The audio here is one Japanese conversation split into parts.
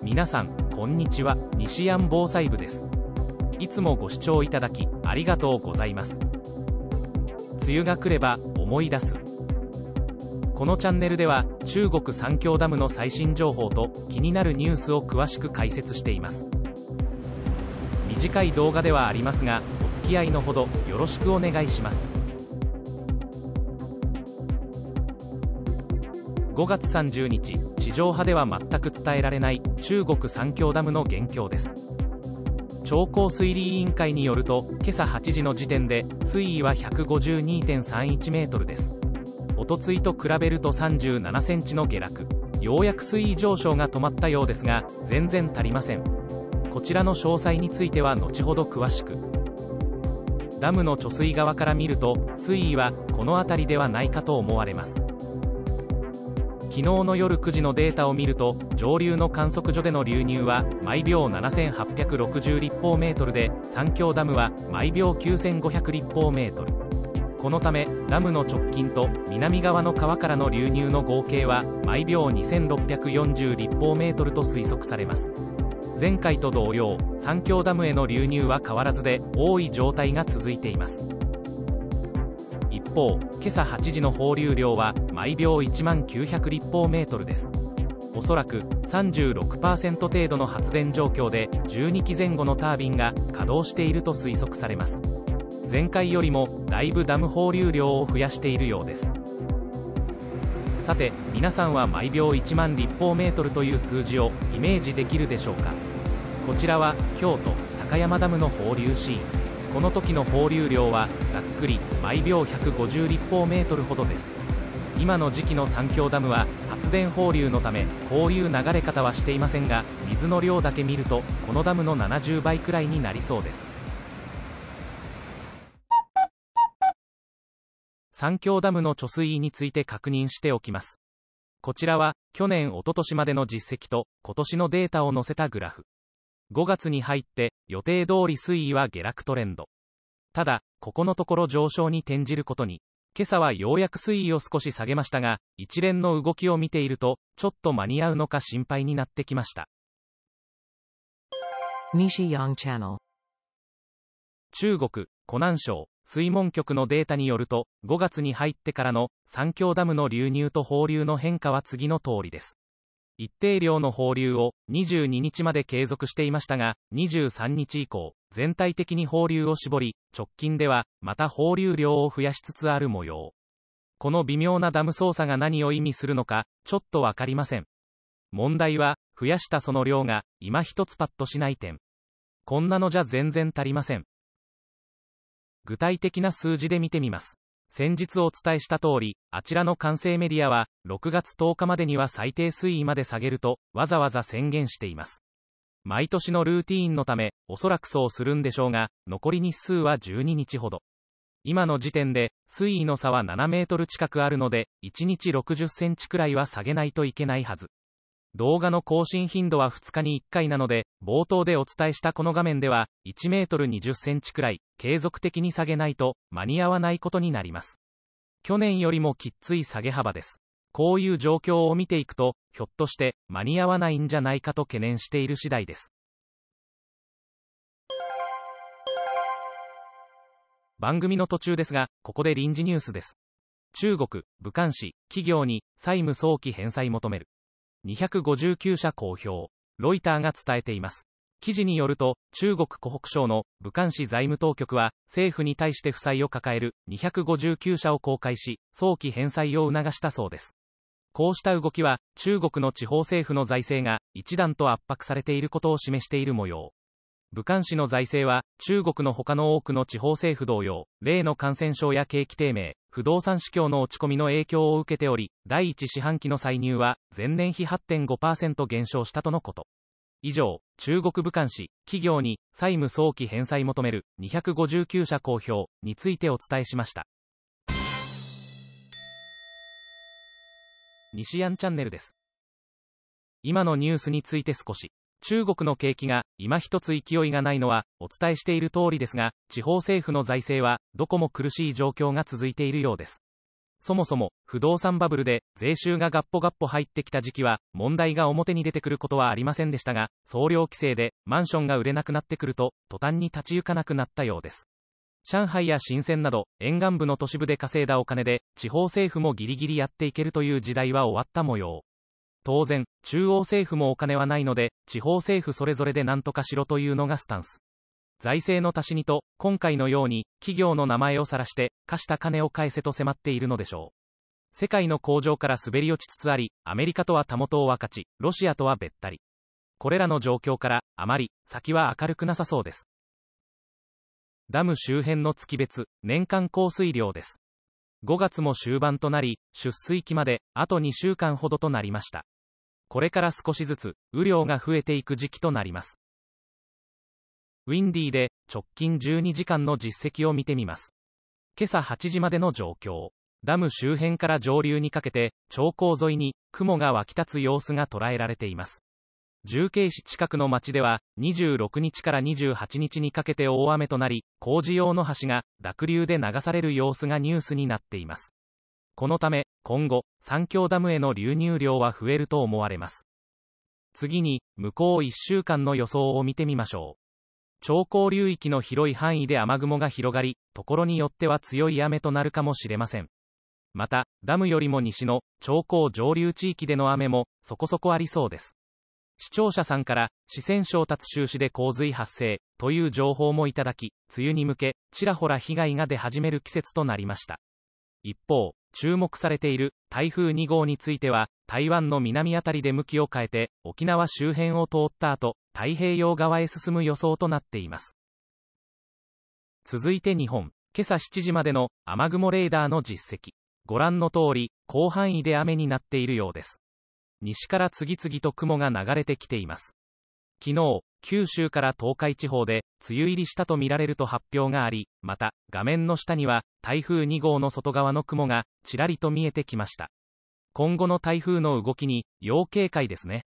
皆さんこんにちは、西安防災部です。いつもご視聴いただきありがとうございます。梅雨が来れば思い出す。このチャンネルでは中国三峡ダムの最新情報と気になるニュースを詳しく解説しています。短い動画ではありますが、お付き合いのほどよろしくお願いします。5月30日、地上波では全く伝えられない中国三峡ダムの現況です。長江水利委員会によると、今朝8時の時点で水位は 152.31 メートルです。おとついと比べると37センチの下落。ようやく水位上昇が止まったようですが、全然足りません。こちらの詳細については後ほど詳しく。ダムの貯水側から見ると、水位はこの辺りではないかと思われます。昨日の夜9時のデータを見ると、上流の観測所での流入は毎秒7860立方メートルで、三峡ダムは毎秒9500立方メートル。このためダムの直近と南側の川からの流入の合計は毎秒2640立方メートルと推測されます。前回と同様、三峡ダムへの流入は変わらずで、多い状態が続いています。一方、今朝8時の放流量は毎秒10900立方メートルです。おそらく 36% 程度の発電状況で、12基前後のタービンが稼働していると推測されます。前回よりもだいぶダム放流量を増やしているようです。さて、皆さんは毎秒1万立方メートルという数字をイメージできるでしょうか。こちらは京都高山ダムの放流シーン。この時の放流量はざっくり毎秒150立方メートルほどです。今の時期の三峡ダムは発電放流のため、こういう流れ方はしていませんが、水の量だけ見るとこのダムの70倍くらいになりそうです。三峡ダムの貯水位について確認しておきます。こちらは去年一昨年までの実績と今年のデータを載せたグラフ。5月に入って予定通り水位は下落トレンド。ただ、ここのところ上昇に転じることに、今朝はようやく水位を少し下げましたが、一連の動きを見ているとちょっと間に合うのか心配になってきました。 西洋チャンネル。 中国湖南省水門局のデータによると、5月に入ってからの三峡ダムの流入と放流の変化は次の通りです。一定量の放流を22日まで継続していましたが、23日以降全体的に放流を絞り、直近ではまた放流量を増やしつつある模様。この微妙なダム操作が何を意味するのかちょっとわかりません。問題は増やしたその量が今一つパッとしない点。こんなのじゃ全然足りません。具体的な数字で見てみます。先日お伝えした通り、あちらの官製メディアは6月10日までには最低水位まで下げるとわざわざ宣言しています。毎年のルーティーンのためおそらくそうするんでしょうが、残り日数は12日ほど。今の時点で水位の差は7メートル近くあるので、1日60センチくらいは下げないといけないはず。動画の更新頻度は2日に1回なので、冒頭でお伝えしたこの画面では1メートル20センチくらい継続的に下げないと間に合わないことになります。去年よりもきっつい下げ幅です。こういう状況を見ていくと、ひょっとして間に合わないんじゃないかと懸念している次第です。番組の途中ですが、ここで臨時ニュースです。中国武漢市企業に債務早期返済求める。259社公表。ロイターが伝えています。記事によると、中国湖北省の武漢市財務当局は、政府に対して負債を抱える259社を公開し、早期返済を促したそうです。こうした動きは、中国の地方政府の財政が一段と圧迫されていることを示している模様。武漢市の財政は、中国の他の多くの地方政府同様、例の感染症や景気低迷、不動産市況の落ち込みの影響を受けており、第1四半期の歳入は前年比 8.5% 減少したとのこと。以上、中国武漢市企業に債務早期返済求める259社公表についてお伝えしました。西安チャンネルです。今のニュースについて少し。中国の景気が今一つ勢いがないのはお伝えしている通りですが、地方政府の財政はどこも苦しい状況が続いているようです。 そもそも不動産バブルで税収がガッポガッポ入ってきた時期は問題が表に出てくることはありませんでしたが、総量規制でマンションが売れなくなってくると途端に立ち行かなくなったようです。上海や深センなど沿岸部の都市部で稼いだお金で地方政府もギリギリやっていけるという時代は終わった模様。当然中央政府もお金はないので地方政府それぞれで何とかしろというのがスタンス。財政の足しにと今回のように企業の名前を晒して貸した金を返せと迫っているのでしょう。世界の工場から滑り落ちつつあり、アメリカとはたもとを分かち、ロシアとはべったり。これらの状況からあまり先は明るくなさそうです。ダム周辺の月別年間降水量です。5月も終盤となり、出水期まであと2週間ほどとなりました。これから少しずつ雨量が増えていく時期となります。ウィンディーで直近12時間の実績を見てみます。今朝8時までの状況。ダム周辺から上流にかけて長江沿いに雲が湧き立つ様子が捉えられています。重慶市近くの町では26日から28日にかけて大雨となり、工事用の橋が濁流で流される様子がニュースになっています。このため今後三峡ダムへの流入量は増えると思われます。次に向こう1週間の予想を見てみましょう。長江流域の広い範囲で雨雲が広がり、ところによっては強い雨となるかもしれません。またダムよりも西の長江上流地域での雨もそこそこありそうです。視聴者さんから四川省達州市で洪水発生という情報もいただき、梅雨に向けちらほら被害が出始める季節となりました。一方、注目されている台風2号については台湾の南あたりで向きを変えて沖縄周辺を通った後、太平洋側へ進む予想となっています。続いて日本、今朝7時までの雨雲レーダーの実績。ご覧の通り広範囲で雨になっているようです。西から次々と雲が流れてきています。昨日九州から東海地方で梅雨入りしたとみられると発表があり、また画面の下には台風2号の外側の雲がちらりと見えてきました。今後の台風の動きに要警戒ですね。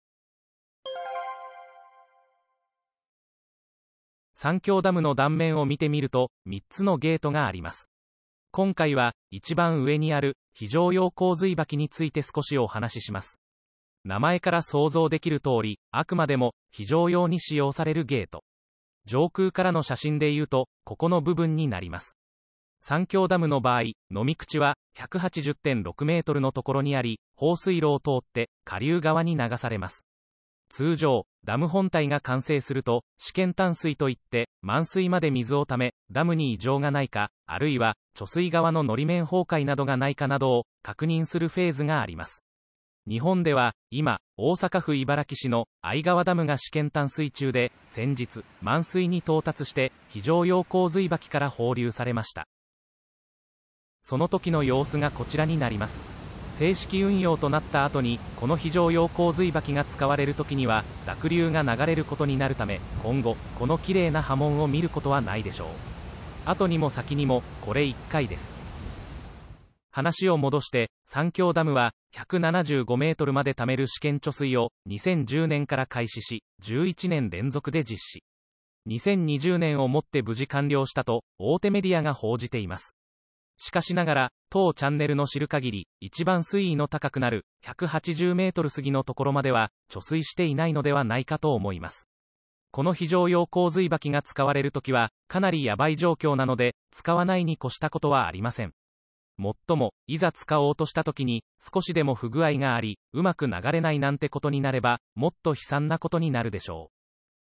三峡ダムの断面を見てみると3つのゲートがあります。今回は一番上にある非常用洪水簸について少しお話しします。名前から想像できる通り、あくまでも非常用に使用されるゲート。上空からの写真で言うとここの部分になります。三峡ダムの場合、飲み口は 180.6 メートルのところにあり、放水路を通って下流側に流されます。通常ダム本体が完成すると試験淡水といって満水まで水をため、ダムに異常がないか、あるいは貯水側の糊面崩壊などがないかなどを確認するフェーズがあります。日本では今大阪府茨木市の相川ダムが試験淡水中で、先日満水に到達して非常用洪水簸から放流されました。その時の様子がこちらになります。正式運用となった後にこの非常用洪水簸が使われる時には濁流が流れることになるため、今後この綺麗な波紋を見ることはないでしょう。後にも先にもこれ1回です。話を戻して、三峡ダムは175メートルまで貯める試験貯水を2010年から開始し、11年連続で実施。2020年をもって無事完了したと大手メディアが報じています。しかしながら当チャンネルの知る限り、一番水位の高くなる180メートル過ぎのところまでは貯水していないのではないかと思います。この非常用洪水簸が使われるときはかなりやばい状況なので、使わないに越したことはありません。もっともいざ使おうとしたときに少しでも不具合があり、うまく流れないなんてことになればもっと悲惨なことになるでしょう。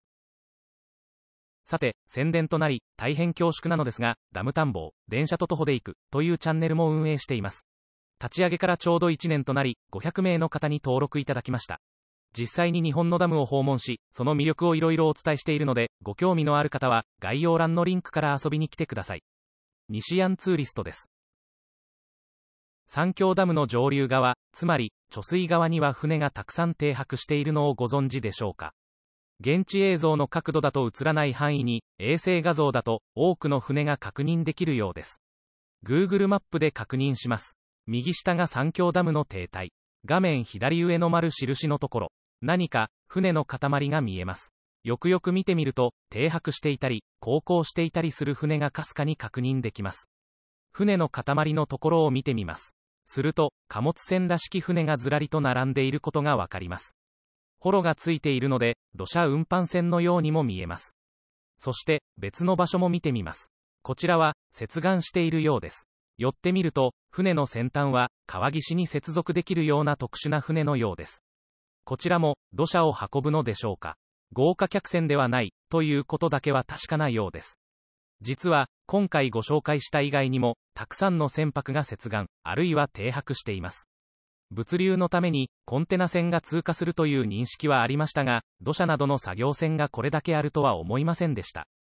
さて、宣伝となり大変恐縮なのですが、ダム探訪電車と徒歩で行くというチャンネルも運営しています。立ち上げからちょうど1年となり、500名の方に登録いただきました。実際に日本のダムを訪問し、その魅力をいろいろお伝えしているので、ご興味のある方は概要欄のリンクから遊びに来てください。西安ツーリストです。三峡ダムの上流側、つまり貯水側には船がたくさん停泊しているのをご存知でしょうか。現地映像の角度だと映らない範囲に、衛星画像だと多くの船が確認できるようです。Google マップで確認します。右下が三峡ダムの堤体。画面左上の丸印のところ、何か船の塊が見えます。よくよく見てみると、停泊していたり航行していたりする船がかすかに確認できます。 船の塊のところを見てみます。すると、貨物船らしき船がずらりと並んでいることがわかります。幌がついているので、土砂運搬船のようにも見えます。そして、別の場所も見てみます。こちらは、接岸しているようです。寄ってみると、船の先端は、川岸に接続できるような特殊な船のようです。こちらも、土砂を運ぶのでしょうか。豪華客船ではない、ということだけは確かなようです。実は、今回ご紹介した以外にも、たくさんの船舶が接岸、あるいは停泊しています。物流のために、コンテナ船が通過するという認識はありましたが、土砂などの作業船がこれだけあるとは思いませんでした。